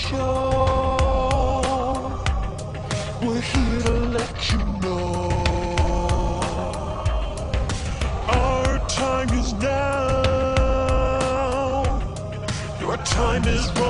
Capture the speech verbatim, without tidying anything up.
show. We're here to let you know our time is now. Your time is running